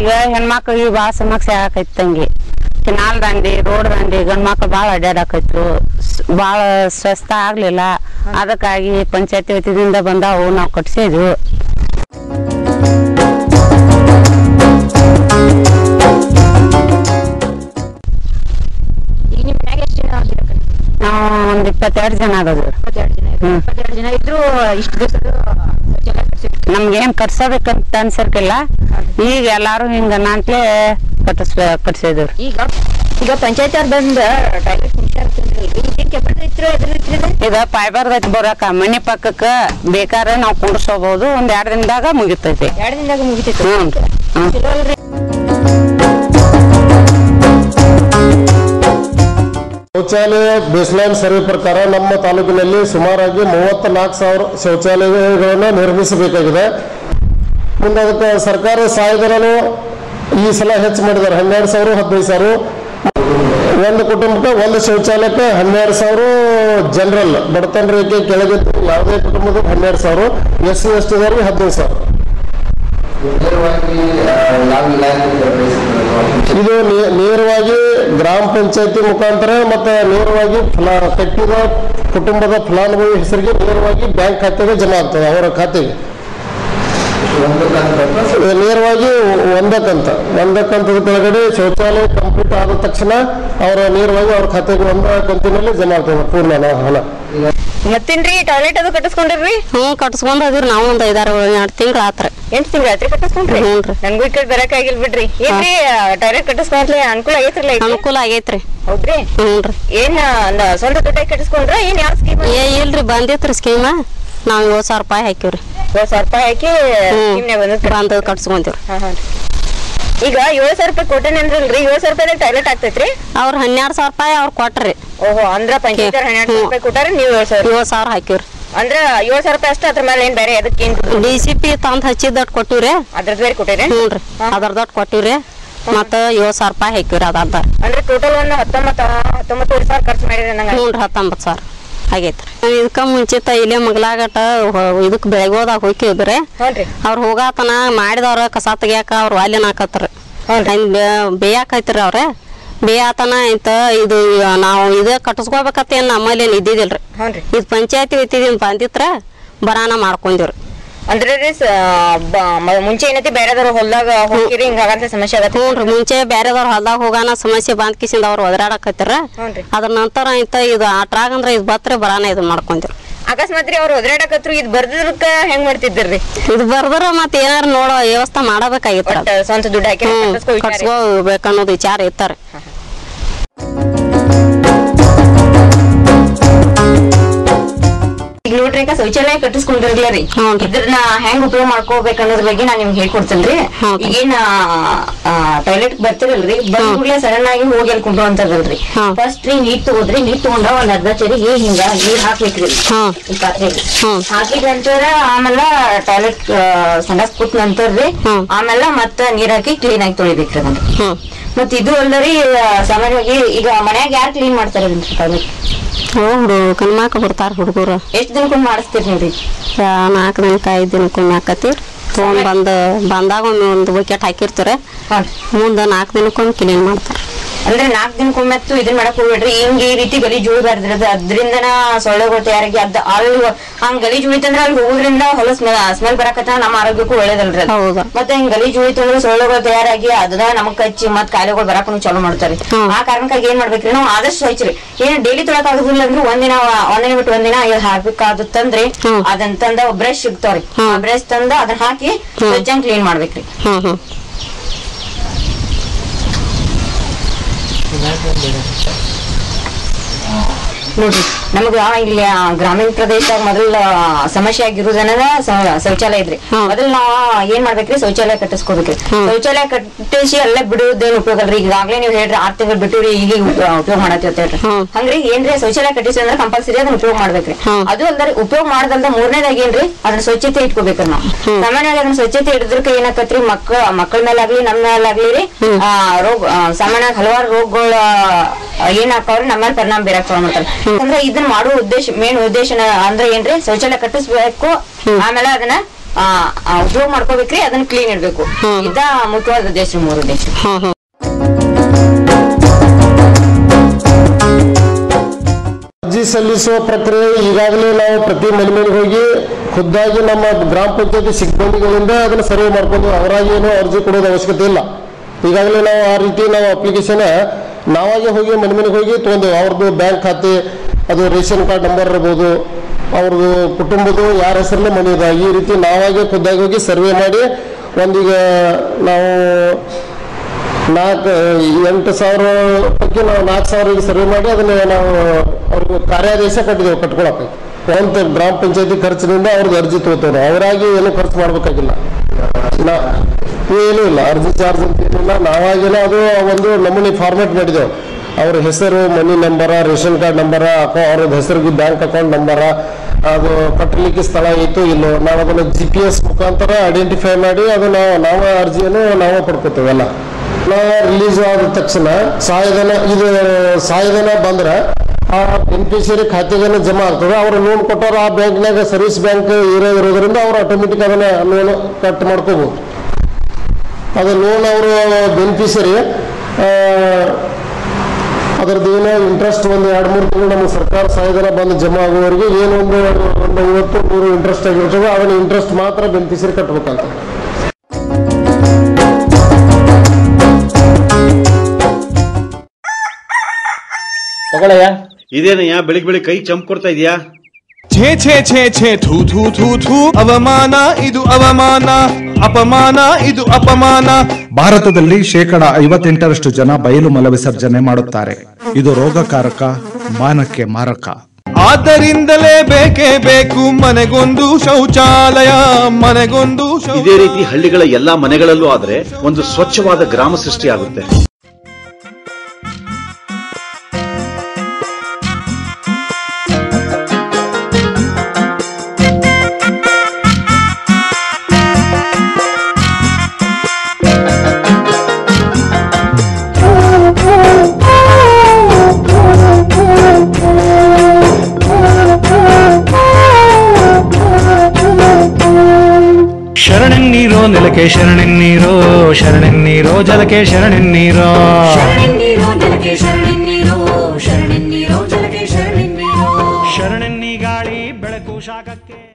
ಈಗ ಹೆಣ್ಮಕ್ಳಿಗೆ ಭಾಳ ಸಮಸ್ಯೆ ಆಗಕೈತಿ ತಂಗಿ. ಕೆನಾಲ್ ದಂಡಿ ರೋಡ್ ದಂಡಿ ಗಂಡ್ಮಕ್ಳು ಭಾಳ ಅಡ್ಡಾಡಕೈತ್ರು, ಭಾಳ ಸ್ವಸ್ಥ ಆಗ್ಲಿಲ್ಲ. ಅದಕ್ಕಾಗಿ ಪಂಚಾಯತಿ ವತಿಯಿಂದ ಬಂದಾವು, ನಾವು ಕಟ್ಸಿದ್ವು. ನಾವು ಒಂದ್ 22 ಜನ ಆದವು. ನಮ್ಗೇನ್ ಕಟ್ಸಬೇಕಂತ ಅನ್ಸರ್ಕಿಲ್ಲ. ಈಗ ಎಲ್ಲಾರು ಹಿಂಗ ನಾಂಟ್ಲೆ ಕಟ್ಸಿದ್ರು. ಈಗ ಪಂಚಾಯತ್ ಅವ್ರು ಬಂದ ಈಗ ಫೈಬರ್ ಐತಿ ಬರಾಕ ಮನಿ ಪಕ್ಕಕ್ಕ ಬೇಕಾದ್ರೆ ನಾವ್ ಕುಂಡ್ರಸೋಬಹುದು. ಒಂದ್ 2 ದಿನದಾಗ ಮುಗಿತೈತಿ. 2 ದಿನದಾಗ ಮುಗಿತೈತಿ. ಶೌಚಾಲಯ ಬೇಸ್ಲೈನ್ ಸರ್ವೆ ಪ್ರಕಾರ ನಮ್ಮ ತಾಲೂಕಿನಲ್ಲಿ ಸುಮಾರಾಗಿ 34,000 ಶೌಚಾಲಯಗಳನ್ನು ನಿರ್ಮಿಸಬೇಕಾಗಿದೆ. ಮುಂದೆ ಅದಕ್ಕೆ ಸರ್ಕಾರ ಸಹಾಯಧನನು ಈ ಸಲ ಹೆಚ್ಚು ಮಾಡಿದ್ದಾರೆ. 12,000 15,000. ಒಂದು ಕುಟುಂಬಕ್ಕೆ ಒಂದು ಶೌಚಾಲಯಕ್ಕೆ 12,000 ಜನರಲ್ ಬಡತನ ರೇಖೆ ಕೆಳಗೆ ಯಾವುದೇ ಕುಟುಂಬದ 12,000, SC STದವರಿಗೆ 15,000. ಇದು ನೇರವಾಗಿ ಗ್ರಾಮ ಪಂಚಾಯತಿ ಮುಖಾಂತರ ಮತ್ತೆ ನೇರವಾಗಿ ಕಟ್ಟಿದ ಕುಟುಂಬದ ಫಲಾನುಭವಿ ಹೆಸರಿಗೆ ನೇರವಾಗಿ ಬ್ಯಾಂಕ್ ಖಾತೆಗೆ ಜಮಾ ಆಗ್ತದೆ. ಅವರ ಖಾತೆಗೆ ನೇರವಾಗಿ ಒಂದ ಕಂತದ ಕೆಳಗಡೆ ಶೌಚಾಲಯ ಕಂಪ್ಲೀಟ್ ಆದ ತಕ್ಷಣ ಅವರ ನೇರವಾಗಿ ಅವ್ರ ಖಾತೆಗೆ ಒಂದ ಕಂತಿನಲ್ಲಿ ಜಮಾ ಆಗ್ತದೆ ಪೂರ್ಣ ಹಣ. ಮತ್ತೇನ್ರಿ ಟಾಯ್ಲೆಟ್ ಅದು ಕಟ್ಟಿಸ್ಕೊಂಡ್ರಿ? ಕಟ್ಸ್ಕೊಂಡ್ರಿ. ನಾವು ಒಂದ್ 5-6 ತಿಂಗಳು ಆತ್ರಿ. 8 ತಿಂಗಳು ಆತ್ರಿ ಕಟ್ಟಿಸ್ಕೊಂಡ್ರಿ? ನಂಗೂ ಈ ಕಡೆ ಬರಕ್ ಆಗಿಲ್ ಬಿಡ್ರಿ. ಏನ್ರಿ ಟಾಯ್ಲೆಟ್ ಕಟ್ಟಿಸ್ಕೊಂಡ್ಲಿ ಅನುಕೂಲ ಆಗೈತ್ರಲ್ಲ? ಅನುಕೂಲ ಆಗೈತ್ರಿ. ಹೌದ್ರಿ? ಏನ್ ಸ್ವಂತ ದುಡ್ಡ ಕಟ್ಟಿಸ್ಕೊಂಡ್ರ ಏನ್ ಯಾವ ಸ್ಕೀಮ್? ಇಲ್ರಿ ಬಂದಿತ್ರಿ ಸ್ಕೀಮ್. ನಾವ್ 7,000 ರೂಪಾಯಿ ಹಾಕಿವ್ರಿ. 7,000 ರೂಪಾಯಿ ಹಾಕಿ ಬಂದ ಕಟ್ಸ್ಕೊಂತೀವ್ರಿ. ಈಗ 7,000 ರೂಪಾಯಿ ಕೊಟ್ಟೇನೆ ಅಂದ್ರಲ್ರಿ, 7,000 ರೂಪಾಯಿ ಟಾಯ್ಲೆಟ್ ಆಗ್ತೈತ್ರಿ? ಅವ್ರ 12,000 ರೂಪಾಯಿ ಅವ್ರ ಕೊಟ್ರಿ. ಓಹೋ, ಅಂದ್ರ ಪಂಚಾಯತ್ 12,000 ರೂಪಾಯಿ ಕೊಟ್ಟಾರ, ನೀವು 7,000 ಹಾಕಿವ್ರಿ. ಅಂದ್ರ 7,000 ರೂಪಾಯಿ ಅಷ್ಟ, ಅದ್ರ ಮೇಲೆ ಏನ್ ಬೇರೆ ಅದಕ್ಕೆ ಏನ್ DCP ತಂದ್ ಹಚ್ಚಿದಟ್ ಕೊಟ್ಟಿವ್ರಿ. ಅದ್ರದ್ ಬೇರೆ ಕೊಟ್ಟಿರಿ? ಹ್ಞೂನ್ರಿ, ಅದ್ರದಟ್ ಕೊಟ್ಟಿವ್ರಿ. ಮತ್ತ 7,000 ರೂಪಾಯಿ ಹಾಕಿವ್ರಿ. ಅದ ಅಂದ್ರೆ ಟೋಟಲ್ ಒಂದು 19,000 ಖರ್ಚು ಮಾಡಿರಿ ನಂಗ? ಹ್ಞೂನ್ರಿ, 19,000 ಆಗೈತ್ರಿ. ಇದಕ್ಕ ಮುಂಚಿತ ಇಲ್ಲೇ ಮಗ್ಲಾಗಟ ಇದಕ್ ಬೆಳಗೋದಾಗ ಹೋಗಿದ್ರಿ. ಅವ್ರ ಹೋಗಾತನ ಮಾಡಿದವ್ರ ಕಸ ತೆಗಿಯಾಕ ಅವ್ರ ವಾಲ್ಯನ ಹಾಕತ್ರಿ. ಬೇಯಾಕೈತ್ರಿ ಅವ್ರ ಬೇಯಾತನ ಇಂತ ಇದು ನಾವು ಇದ ಕಟ್ಟಿಸ್ಕೋಬೇಕತ್ತ ಏನ್ ನಮ್ಮಲ್ಲಿ ಏನ್ ಇದ್ದಿದಿಲ್ರಿ. ಇದು ಪಂಚಾಯತಿ ವತಿಯಿಂದ ಬಂದಿತ್ರ ಬರಾನ ಮಾಡ್ಕೊಂಡಿವ್ರಿ. ಅಂದ್ರೆ ಮುಂಚೆ ಏನೈತಿ ಬೇರೆದವ್ರ ಹೊಲ್ದಾಗ ಹೋಗಿರಿ ಹಿಂಗಾಗಂತ ಸಮಸ್ಯೆ ಆಗತ್ತೆ? ಹ್ಞೂನ್ರಿ, ಮುಂಚೆ ಬೇರೆದವ್ರ ಹೊಲ್ದಾಗ ಹೋಗಾನ ಸಮಸ್ಯೆ ಬಂದ್ ಕಿಸಿಂದ ಅವ್ರು ಒದರಾಡಕತ್ತಿರ. ಅದ್ರ ನಂತರ ಇಂತ ಇದು ಆಟ್ರಾಗ ಅಂದ್ರ ಇದು ಬತ್ರಿ ಬರಾನ ಇದು ಮಾಡ್ಕೊಂಡಿವ್ರಿ. ಅಕಸ್ಮಾತ್ ಅವ್ರು ಒದರಾಡಕತ್ರು ಇದು ಬರ್ದಕ್ಕ ಹೆಂಗ್ ಮಾಡ್ತಿದ್ರಿ? ಇದು ಬರ್ದ್ರ ಮತ್ ಏನಾರ ನೋಡೋ ವ್ಯವಸ್ಥೆ ಮಾಡಬೇಕಾಗಿತ್ತು. ಸ್ವಂತ ದುಡ್ಡು ಹಾಕಿ ಕಟ್ಸ್ಕೋಬೇಕನ್ನೋದು ವಿಚಾರ ಇರ್ತಾರೆ. ಈಗ ನೋಡ್ರಿ, ಶೌಚಾಲಯ ಕಟ್ಟಿಸ್ಕೊಂಡಿರ್ಲಿ, ಇದ್ರನ್ನ ಹೆಂಗ್ ಉಪಯೋಗ ಮಾಡ್ಕೋಬೇಕು ಅನ್ನೋದ್ರ ಬಗ್ಗೆ ನಾನ್ ನಿಮ್ಗೆ ಹೇಳ್ಕೊಡ್ತೇನ್ರಿ. ಈಗೇನ್ ಟಾಯ್ಲೆಟ್ ಬರ್ತಿರಲ್ರಿ, ಬಂದ್ಕೂಡ್ಲೆ ಸಡನ್ ಆಗಿ ಹೋಗಿ ಅಲ್ಲಿ ಕುಂಡ್ರು ಅಂತದಲ್ರಿ. ಫಸ್ಟ್ ನೀರ್ ತಗೋದ್ರಿ, ನೀರ್ ತಗೊಂಡ ಒಂದ್ ಅರ್ಧ ಚರಿಗೆ ಹಿಂಗ ನೀರ್ ಹಾಕ್ಬೇಕ್ರಿ ಈ ಪಾತ್ರೆಗೆ. ಹಾಕಿದ ನಂತರ ಆಮೇಲೆ ಟಾಯ್ಲೆಟ್ ಸಂಡಾಸ್ ಕೂತ್ ನಂತರ್ರಿ ಆಮೇಲೆ ಮತ್ತ ನೀರ್ ಹಾಕಿ ಕ್ಲೀನ್ ಆಗಿ ತೊಳಿಬೇಕ್ರಿ ಅದನ್ನ. ಮತ್ ಇದು ಅಲ್ಲರಿ ಸಾಮಾನ್ಯವಾಗಿ ಈಗ ಮನ್ಯಾಗ ಯಾರು ಕ್ಲೀನ್ ಮಾಡ್ತಾರ ಟಾಯ್ಲೆಟ್? ಕನ್ಮಾಕ ಬರ್ತಾರ ಹುಡುಗರು. ಎಷ್ಟ್ ದಿನಕ್ಕೊಮ್ಮೆ ಮಾಡಿಸ್ತೀರಿ ನೀವ್ರಿ? 4 ದಿನಕ್ಕ 5 ದಿನಕ್ಕೊಮ್ಮೆ ಹಾಕತ್ತೀರಿ. ತಗೊಂಡ್ ಬಂದಾಗ ಒಂದು ಬಕೆಟ್ ಹಾಕಿರ್ತಾರೆ. ಮುಂದ 4 ದಿನಕ್ಕೊಮ್ಮೆ ಕ್ಲೀನ್ ಮಾಡ್ತಾರ. ಅಂದ್ರೆ 4 ದಿನಕ್ಕೊಮ್ಮೆ ಇದನ್ ಮಾಡಕ್ ಹೋಗ್ಬೇಡ್ರಿ. ಹಿಂಗ್ ಈ ರೀತಿ ಗಲೀಜ್ ಉಳಿಬಾರ್ದ್ರಿ. ಅದ್ರಿಂದನ ಸೊಳ್ಳೆಗಳು ತಯಾರಾಗಿ ಅಲ್ಲಿ ಹಂಗ್ ಗಲೀಜ್ ಉಳಿತಂದ್ರ ಅಲ್ಲಿ ಹೋಗೋದ್ರಿಂದ ಹೊಲ ಸ್ಮೆಲ್ ಬರಕತ್ತ ನಮ್ಮ ಆರೋಗ್ಯಕ್ಕೂ ಒಳ್ಳೇದಲ್ರಿ. ಮತ್ತೆ ಹಿಂಗ್ ಗಲೀಜ್ ಉಳಿತಂದ್ರೆ ಸೊಳ್ಳೆಗಳು ತಯಾರಾಗಿ ಅದನ್ನ ನಮಗ್ ಕಚ್ಚಿ ಮತ್ ಕಾಯಿಲೆಗಳು ಬರಾಕನು ಚಾಲು ಮಾಡ್ತಾರೆ. ಆ ಕಾರಣಕ್ಕಾಗಿ ಏನ್ ಮಾಡ್ಬೇಕ್ರಿ, ನಾವು ಆದಷ್ಟು ಸ್ವಚ್ಛರಿ. ಏನ್ ಡೈಲಿ ತೊಳಕ್ ಆಗುದಿಲ್ಲ ಅಂದ್ರೆ ಒಂದಿನ ಬಿಟ್ಟು ಒಂದಿನ ಹಾಕ್ಬೇಕಾಗುತ್ತಂದ್ರಿ ಅದಂತಂದ ಬ್ರಷ್ ಸಿಗ್ತಾವ್ರಿ. ಬ್ರಷ್ ತಂದ ಅದನ್ನ ಹಾಕಿ ಸ್ವಚ್ಛಂಗ್ ಕ್ಲೀನ್ ಮಾಡ್ಬೇಕ್ರಿ. ನೋಡ್ರಿ, ನಮಗ ಇಲ್ಲಿ ಗ್ರಾಮೀಣ ಪ್ರದೇಶದಾಗ ಮೊದಲ ಸಮಸ್ಯೆ ಆಗಿರುವುದನ್ನ ಶೌಚಾಲಯ ಇದ್ರಿ. ಮೊದಲ್ ನಾವ್ ಏನ್ ಮಾಡ್ಬೇಕ್ರಿ, ಶೌಚಾಲಯ ಕಟ್ಟಿಸ್ಕೋಬೇಕ್ರಿ. ಶೌಚಾಲಯ ಕಟ್ಟಿಸಿ ಅಲ್ಲೇ ಬಿಡುವುದೇನ್ ಉಪಯೋಗ ಅಲ್ರಿ. ಈಗಾಗ್ಲೇ ನೀವ್ ಹೇಳ್ರಿ 6 ತಿಂಗಳು ಬಿಟ್ಟಿವ್ರಿ, ಈಗ ಉಪಯೋಗ ಮಾಡತ್ತಿ ಹೇಳ್ರಿ. ಹಂಗ್ರಿ ಏನ್ರಿ ಶೌಚಾಲಯ ಕಟ್ಟಿಸಿ ಅಂದ್ರೆ ಕಂಪಲ್ಸರಿ ಅದನ್ನ ಉಪಯೋಗ ಮಾಡ್ಬೇಕ್ರಿ. ಅದು ಅಲ್ದಾರಿ ಉಪಯೋಗ ಮಾಡದಲ್ದ 3ನೇದಾಗಿ ಏನ್ರಿ ಅದನ್ನ ಸ್ವಚ್ಛತೆ ಇಟ್ಕೋಬೇಕ್ರಿ. ನಾವು ಸಾಮಾನ್ಯವಾಗಿ ಅದನ್ನ ಸ್ವಚ್ಛತೆ ಹಿಡಿದ್ರಕ ಏನಾಕತ್ರಿ, ಮಕ್ಕಳ ಮೇಲಾಗ್ಲಿ ನಮ್ಮ ಮೇಲಾಗ್ಲಿ ರೀ ರೋಗ ಸಾಮಾನ್ಯವಾಗಿ ಹಲವಾರು ರೋಗಗಳ ಏನ್ ಹಾಕವ್ರಿ ನಮ್ಮ ಮೇಲೆ ಪರಿಣಾಮ ಬೀರಕ್ ಮಾಡ್ತಾರೆ. ಅಂದ್ರೆ ಇದನ್ನ ಮಾಡುವ ಮೇನ್ ಉದ್ದೇಶ ಅಂದ್ರೆ ಏನ್ರಿ, ಶೌಚಾಲಯ ಕಟ್ಟಿಸ್ಬೇಕು, ಆಮೇಲೆ ಅದನ್ನ ಉಪಯೋಗ ಮಾಡ್ಕೋಬೇಕ್ರಿ, ಅದನ್ನ ಕ್ಲೀನ್ ಇಡ್ಬೇಕು. ಇದ ಮುಖ್ಯವಾದ ಉದ್ದೇಶ, 3 ಉದ್ದೇಶ. ಅರ್ಜಿ ಸಲ್ಲಿಸುವ ಪ್ರಕ್ರಿಯೆ ಈಗಾಗಲೇ ನಾವು ಪ್ರತಿ ಮನೆಗೆ ಹೋಗಿ ಖುದ್ದಾಗಿ ನಮ್ಮ ಗ್ರಾಮ ಪಂಚಾಯತಿ ಸಿಬ್ಬಂದಿಗಳಿಂದ ಅದನ್ನು ಸರ್ವೆ ಮಾಡ್ಕೊಂಡು ಅವರಾಗಿ ಏನು ಅರ್ಜಿ ಕೊಡೋದು ಅವಶ್ಯಕತೆ ಇಲ್ಲ. ಈಗಾಗಲೇ ನಾವು ಆ ರೀತಿ ನಾವು ಅಪ್ಲಿಕೇಶನ್ ನಾವಾಗೆ ಹೋಗಿ ಮನೆಗೆ ಹೋಗಿ ತೊಗೊಂಡೆವು. ಅವ್ರದ್ದು ಬ್ಯಾಂಕ್ ಖಾತೆ, ಅದು ರೇಷನ್ ಕಾರ್ಡ್ ನಂಬರ್ ಇರ್ಬೋದು, ಅವ್ರದ್ದು ಕುಟುಂಬದ್ದು ಯಾರ ಹೆಸರಲ್ಲೇ ಮನೆ ಇದೆ, ಈ ರೀತಿ ನಾವಾಗೆ ಖುದ್ದಾಗಿ ಹೋಗಿ ಸರ್ವೆ ಮಾಡಿ ಒಂದೀಗ ನಾವು 8,000 ಪೈಕಿ ನಾವು 4,000 ಸರ್ವೆ ಮಾಡಿ ಅದನ್ನ ನಾವು ಅವ್ರಿಗೆ ಕಾರ್ಯಾದೇಶ ಕಟ್ಟಿದೆವು ಕಟ್ಕೊಳಕ್ಕೆ. ಒಂದು ಗ್ರಾಮ ಪಂಚಾಯತಿ ಖರ್ಚಿನಿಂದ ಅವ್ರದ್ದು ಅರ್ಜಿ ತಗೋತವ್ರು, ಅವರಾಗಿ ಏನು ಖರ್ಚು ಮಾಡ್ಬೇಕಾಗಿಲ್ಲ, ಏನೂ ಇಲ್ಲ, ಅರ್ಜಿ ಚಾರ್ಜ್ ಅಂತ ಏನಿಲ್ಲ. ನಾವಾಗೇನೋ ಅದು ಒಂದು ನಮೂನಿ ಫಾರ್ಮೆಟ್ ಮಾಡಿದೆವು. ಅವ್ರ ಹೆಸರು, ಮನಿ ನಂಬರ, ರೇಷನ್ ಕಾರ್ಡ್ ನಂಬರ, ಅವ್ರದ್ದು ಹೆಸರಿಗೆ ಬ್ಯಾಂಕ್ ಅಕೌಂಟ್ ನಂಬರ, ಅದು ಕಟ್ಟಲಿಕ್ಕೆ ಸ್ಥಳ ಇತ್ತು ಇಲ್ಲೋ, ನಾವು ಅದನ್ನು GPS ಮುಖಾಂತರ ಐಡೆಂಟಿಫೈ ಮಾಡಿ ಅದು ನಾವು ಅರ್ಜಿಯನ್ನು ನಾವು ಪಡ್ಕೋತೇವೆಲ್ಲ. ರಿಲೀಸ್ ಆದ ತಕ್ಷಣ ಸಹಾಯಧನ ಬಂದ್ರೆ ಆ ಬೆನಿಫಿಷಿಯರಿ ಖಾತೆಗೆ ಜಮಾ ಆಗ್ತದೆ. ಅವರು ಲೋನ್ ಕೊಟ್ಟವ್ರು ಆ ಬ್ಯಾಂಕ್ನಾಗ ಸರ್ವಿಸ್ ಬ್ಯಾಂಕ್ ಇರೋದ್ರಿಂದ ಅವ್ರು ಆಟೋಮೆಟಿಕ್ ಅದನ್ನ ಲೋನ್ ಕಟ್ ಮಾಡ್ಕೋಬಹುದು. ಅದು ಲೋನ್ ಅವರು ಬೆನಿಫಿಷರಿ ಅದರದ್ದು ಏನೋ ಇಂಟ್ರೆಸ್ಟ್ ಒಂದು 2-3 ತಿಂಗಳು ನಮಗೆ ಸರ್ಕಾರ ಸಹಾಯಧನ ಬಂದು ಜಮಾ ಆಗುವವರೆಗೆ ಏನು ಒಂದು 50-100 ಇಂಟ್ರೆಸ್ಟ್ ಆಗಿರ್ತದೆ, ಅದನ್ನ ಇಂಟ್ರೆಸ್ಟ್ ಮಾತ್ರ ಬೆನಿಫಿಷರಿ ಕಟ್ಬೇಕಂತ. ಇದೇನಯ್ಯ ಬೆಳಿಗ್ಗೆ ಕೈ ಚಂಪ್ ಕೊಡ್ತಾ ಇದೆಯಾ? ಛೇ ಛೇ ಛೇ ಛೇ ಥೂ ಥೂ ಥೂ ಥೂ, ಅವಮಾನ ಇದು ಅವಮಾನ, ಅಪಮಾನ ಇದು ಅಪಮಾನ. ಭಾರತದಲ್ಲಿ 58% ಜನ ಬಯಲು ಮಲ ವಿಸರ್ಜನೆ ಮಾಡುತ್ತಾರೆ. ಇದು ರೋಗಕಾರಕ, ಮಾನಕ್ಕೆ ಮಾರಕ. ಆದ್ದರಿಂದಲೇ ಬೇಕೇ ಬೇಕು ಮನೆಗೊಂದು ಶೌಚಾಲಯ, ಮನೆಗೊಂದು. ಇದೇ ರೀತಿ ಹಳ್ಳಿಗಳ ಎಲ್ಲಾ ಮನೆಗಳಲ್ಲೂ ಆದ್ರೆ ಒಂದು ಸ್ವಚ್ಛವಾದ ಗ್ರಾಮ ಸೃಷ್ಟಿಯಾಗುತ್ತೆ. ಶರಣೆನ್ನೀರೋ ನೆಲಕ್ಕೆ ಶರಣೆನ್ನೀರೋ, ಶರಣೆನ್ನೀರೋ ಜಲಕ್ಕೆ ಶರಣೆನ್ನೀರೋ, ಶರಣೆನ್ನೀರೋ ನೆಲಕ್ಕೆ ಶರಣೆನ್ನೀರೋ, ಶರಣೆನ್ನೀರೋ ಜಲಕ್ಕೆ ಶರಣೆನ್ನೀರೋ. ಶರಣೆನ್ನಿ ಗಾಳಿ ಬೆಳಕು ಶಾಖಕ್ಕೆ.